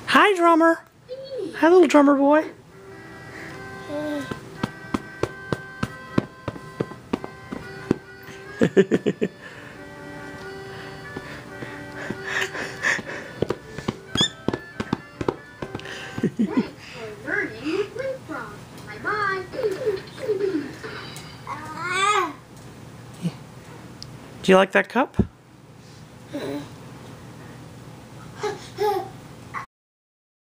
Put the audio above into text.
Hi, drummer. Hi, little drummer boy. Thanks for learning with LeapFrog. Bye-bye. Do you like that cup?